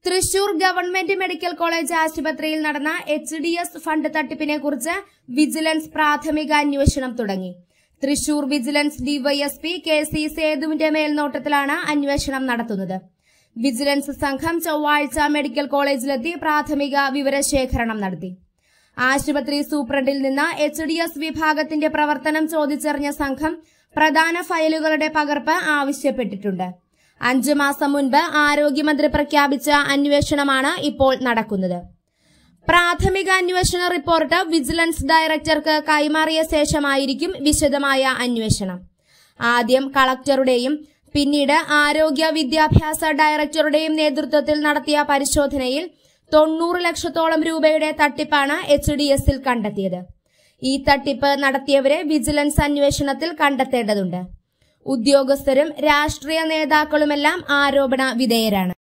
Thrissur government medical college ആശുപത്രിയിൽ നടന്ന HDS fund തട്ടിപ്പിനെ കുറിച്ച് വിജിലൻസ് പ്രാഥമിക അന്വേഷണം തുടങ്ങി. തൃശൂർ വിജിലൻസ് ഡിവൈഎസ്പി KC സേതുവിന്റെ മേൽനോട്ടത്തിലാണ് അന്വേഷണം നടത്തുന്നത്. വിജിലൻസ് സംഘം ചൊവ്വാഴ്ച മെഡിക്കൽ കോളേജിലെത്തി പ്രാഥമിക വിവരശേഖരണം നടത്തി. ആശുപത്രി സൂപ്രണ്ടിൽ നിന്ന് HDS വിഭാഗത്തിന്റെ പ്രവർത്തനം ചോദിച്ചറിഞ്ഞ സംഘം പ്രധാന ഫയലുകളുടെ പകർപ്പ് ആവശ്യപ്പെട്ടിട്ടുണ്ട്. 5 മാസം മുൻപ് ആരോഗ്യമന്ത്രി പ്രഖ്യാപിച്ച അന്വേഷണമാണ് ഇപ്പോൾ നടക്കുന്നത്. പ്രാഥമിക അന്വേഷണ റിപ്പോർട്ട് വിജിലൻസ് ഡയറക്ടർക്ക് കൈമാറിയ ശേഷമായിരിക്കും വിശദമായ അന്വേഷണം. ആദ്യം കളക്ടറുടെയും പിന്നീട് ആരോഗ്യ വിദ്യാഭ്യാസ ഡയറക്ടറുടെയും നേതൃത്വത്തിൽ നടത്തിയ പരിശോധനയിൽ 90 ലക്ഷത്തോളം രൂപയുടെ തട്ടിപ്പാണ് HDSൽ കണ്ടെത്തിയത്. ഈ തട്ടിപ്പ് നടത്തിയവരെ വിജിലൻസ് അന്വേഷണത്തിൽ കണ്ടെത്തേണ്ടതുണ്ട്. ഉദ്യോഗസ്ഥരും രാഷ്ട്രീയ നേതാക്കളുമെല്ലാം ആരോപണ വിധേയരാണ്.